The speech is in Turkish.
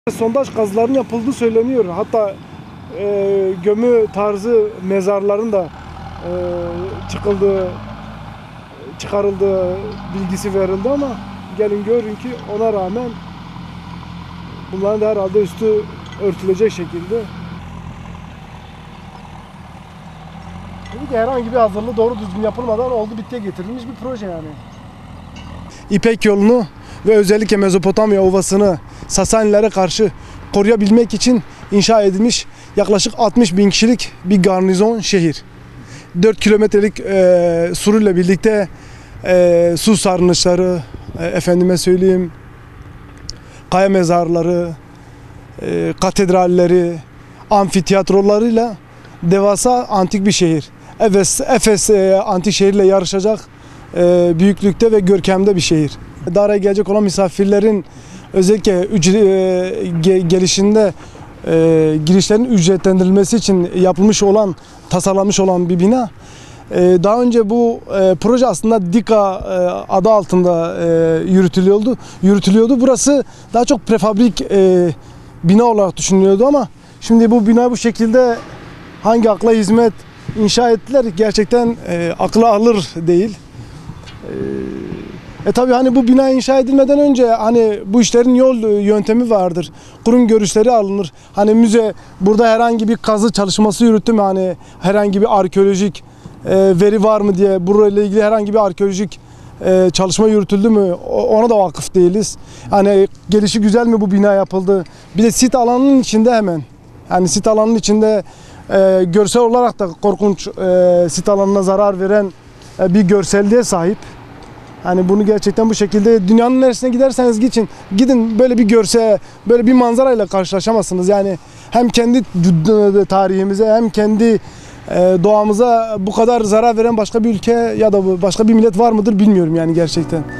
Sondaj kazılarının yapıldığı söyleniyor. Hatta gömü tarzı mezarların da çıkarıldığı bilgisi verildi ama gelin görün ki ona rağmen bunların da herhalde üstü örtülecek şekilde. Tabii ki herhangi bir hazırlığı doğru düzgün yapılmadan oldu bittiye getirilmiş bir proje yani. İpek yolunu ve özellikle Mezopotamya Ovası'nı Sasanilere karşı koruyabilmek için inşa edilmiş yaklaşık 60.000 kişilik bir garnizon şehir. 4 kilometrelik suruyla birlikte su sarnıçları, efendime söyleyeyim, kaya mezarları, katedralleri, amfitiyatrolarıyla devasa antik bir şehir. Efes antik şehirle yarışacak büyüklükte ve görkemde bir şehir. Dara'ya gelecek olan misafirlerin özellikle girişlerin ücretlendirilmesi için tasarlanmış olan bir bina. Daha önce bu proje aslında Dika adı altında yürütülüyordu. Burası daha çok prefabrik bina olarak düşünülüyordu ama şimdi bu bina bu şekilde hangi akla hizmet inşa ettiler gerçekten akla alır değil. Tabii hani bu bina inşa edilmeden önce hani bu işlerin yol yöntemi vardır. Kurum görüşleri alınır. Hani müze burada herhangi bir kazı çalışması yürüttü mü, hani herhangi bir arkeolojik veri var mı diye, burayla ilgili herhangi bir arkeolojik çalışma yürütüldü mü, ona da vakıf değiliz. Hani gelişi güzel mi bu bina yapıldı? Bir de sit alanının içinde hemen. Yani sit alanının içinde görsel olarak da korkunç, sit alanına zarar veren bir görselliğe sahip. Hani bunu gerçekten bu şekilde dünyanın neresine giderseniz gidin böyle bir böyle bir manzarayla karşılaşamazsınız. Yani hem kendi tarihimize hem kendi doğamıza bu kadar zarar veren başka bir ülke ya da başka bir millet var mıdır bilmiyorum yani gerçekten.